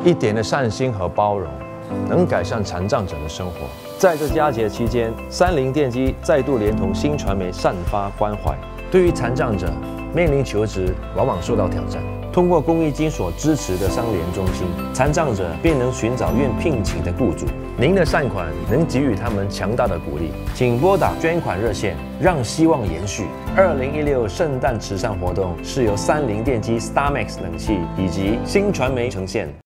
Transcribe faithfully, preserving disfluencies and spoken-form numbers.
一点的善心和包容，能改善残障者的生活。在这佳节期间，三菱电机再度连同新传媒散发关怀。对于残障者面临求职往往受到挑战，通过公益金所支持的商联中心，残障者便能寻找愿聘请的雇主。您的善款能给予他们强大的鼓励，请拨打捐款热线，让希望延续。二零一六圣诞慈善活动是由三菱电机 StarMax 冷气以及新传媒呈现。